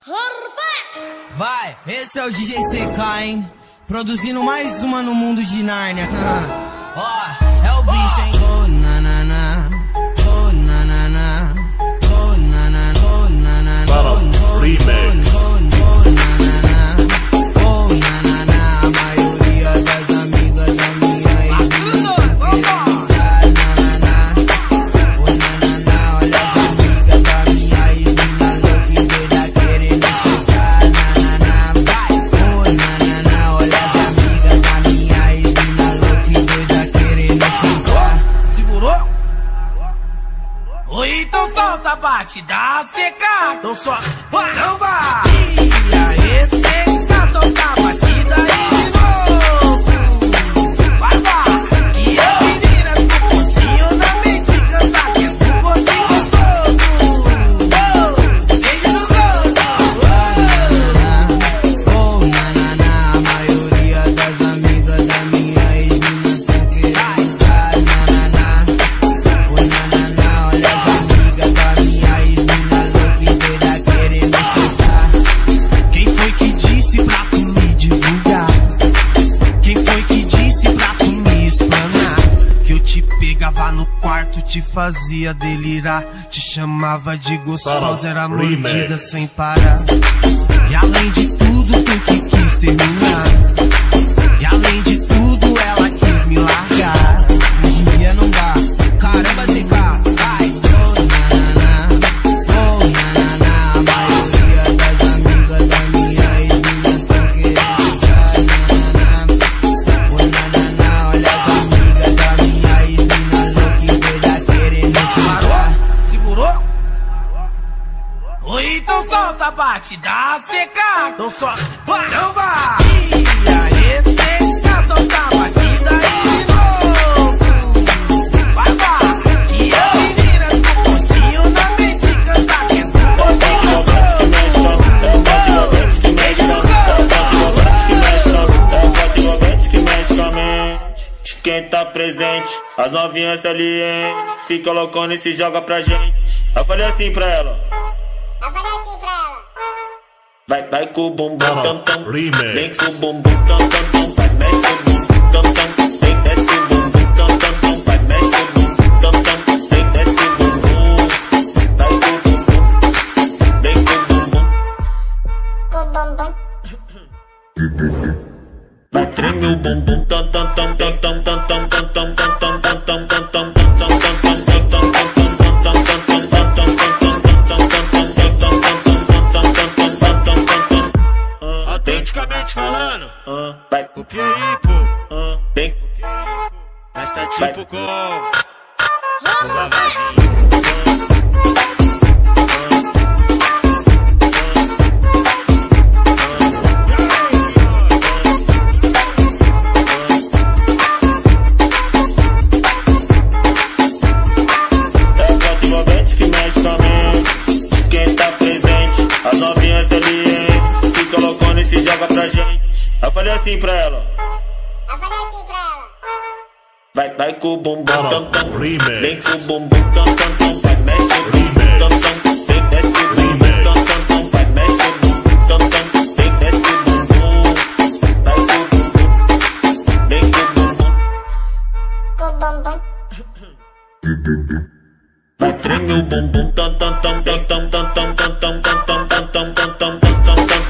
Vai, esse é o DJ CK, hein? Produzindo mais uma no mundo de Nárnia. Ó, é o bicho, hein? Oh, nanana, oh, nanana, oh, nanana, oh, nanana, oh, nanana, Remix. oh, nanana, oh, nanana. A maioria das amigas da minha ex-mina querendo dar nanana, oh, nanana. Olha as amigas da minha ex-mina louca e doida querendo sentar nanana. Vai, oh, nanana. Olha as amigas da minha ex-mina louca e doida querendo sentar. Segurou? Oi, então solta, bate, dá seca. Então só vai, não vai. E aí, seca, solta a batida aí de novo. Vai, vai. E a menina ficou pontinho na mente, canta que é do gordinho gostoso. Beijo no gosto. Oh, nanana, a maioria das amigas da minha ex-mina tão querendo dar nanana. Oh, nanana, olha as amigas da minha ex-mina louca e doida querendo sentar. Quem foi que disse pra tu me divulgar? Quem foi que disse pra tu me explanar? Que eu te pegava no quarto, te fazia delirar, te chamava de gostosa, era mordida sem parar. E além de tudo, tu que quis terminar. E além de tudo, ela quis me largar. Hoje em dia não dá. Caramba, CK, vai. Oh, nanana, a maioria das amigas da minha ex-mina tão querendo dar nanana. Oh, nanana, olha as amigas da minha ex-mina louca e doida querendo sentar. Segurou? Oi, então solta, bate, dá seca. Então só vai, não vai. E aí, seca, solta a batida aí de novo. Vai, vai. E a menina ficou pontinho na mente, canta que é do gordinho gostoso. Beijo no gosto. Que mexe com a mente. Quem tá presente, as novinhas salientes, fica loucona e se joga pra gente. Eu falei assim pra ela. Vai com o bumbum tam tam, vem com o bumbum tam tam tam, vai mexe o bumbum tam tam, vem desce o bumbum tam tam tam, vai mexe o bumbum tam tam, vem desce o bumbum, vai com o bumbum, vem com o bumbum, vai treme o bumbum tam tam tam tam tam tam tam tam tam tam tam tam tam tam tam. Autenticamente falando, Vai, copia aí, pô. vem, Mas tá tipo com que mexe com a mente. Quem tá presente, as novinhas salientes, fica loucona e se joga pra gente. Eu falei assim pra ela. Vai com o bumbum tam tam, vem com o bumbum tam tam tam, vai mexe o bumbum tam tam, vem desce o bumbum tam tam tam, vai mexe o bumbum tam tam, vem desce o bumbum, vai com o bumbum, vem com o bumbum, vai treme o bumbum tam tam tam tam tam tam tam tam tam tam tam tam tam tam tam tam tam.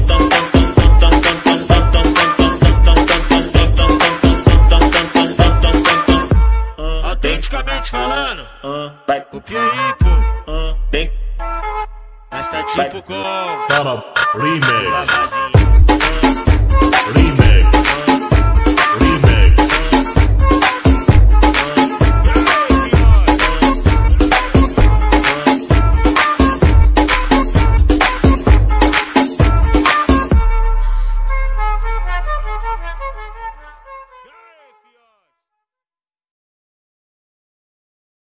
autenticamente falando, Vai, copia aí, pô. vem, Mas tá tipo com remix. lavadinho. Remix.